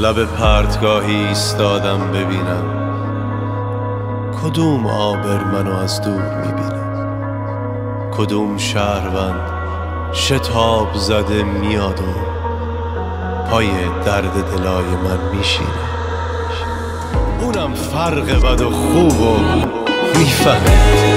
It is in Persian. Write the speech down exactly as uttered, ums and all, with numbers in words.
لب پرتگاهی ایستادم ببینم کدوم آبر منو از دور میبینه، کدوم شهروند شتاب زده میاد و پای درد دلای من میشینه. اونم فرق بد و خوب و میفهمه.